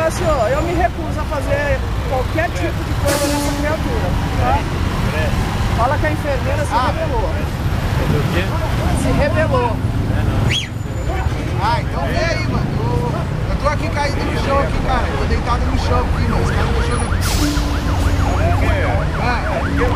Então, senhor, eu me recuso a fazer qualquer tipo de coisa nessa criatura, tá? Fala que a enfermeira se rebelou. Se rebelou. Ah, então vem aí, mano. Eu tô aqui caído no chão aqui, cara. Eu tô deitado no chão aqui, mano. Os caras não deixam eu...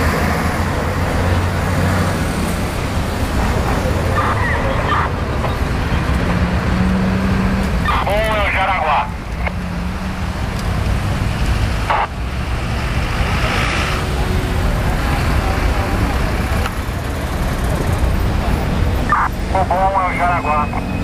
O bom é o Jaraguá.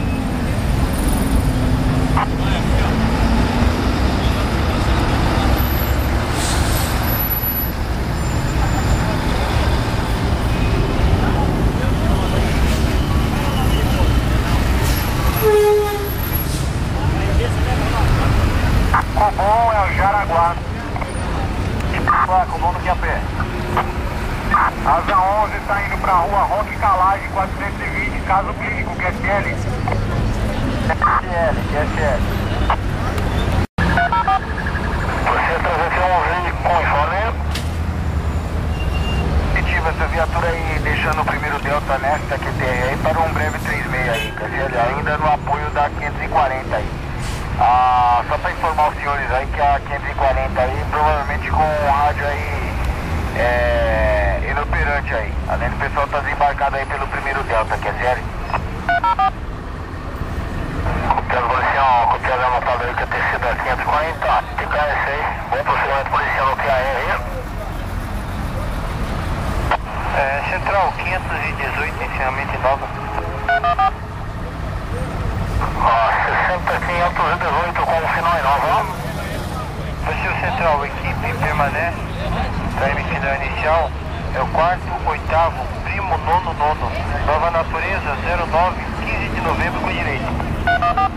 O bom é o Jaraguá. O bom do QAP. Asa 11 está indo para a rua Roque Calage 420, caso clínico, QSL. QSL. Você 311 com informe. Positiva essa viatura aí, deixando o primeiro Delta nesta QTR aí para um breve 36 aí, QSL, ainda no apoio da 540 aí. Só para informar os senhores aí que a 540 aí, provavelmente com o rádio aí inoperante aí. Além do pessoal estar desembarcado aí pelo primeiro Delta, que é sério. Copiado policial, copiado anotado aí que a TC da 540, TKS aí, bom procedimento policial no QAR aí. Central 518, ensinamento em Nova. 60 518 com o final em Nova. Brasil Central, equipe permanece. Está emitindo a inicial. É o 4º, 8º, primo, 9º, 9º. Nova Natureza 09, 15 de novembro com direito.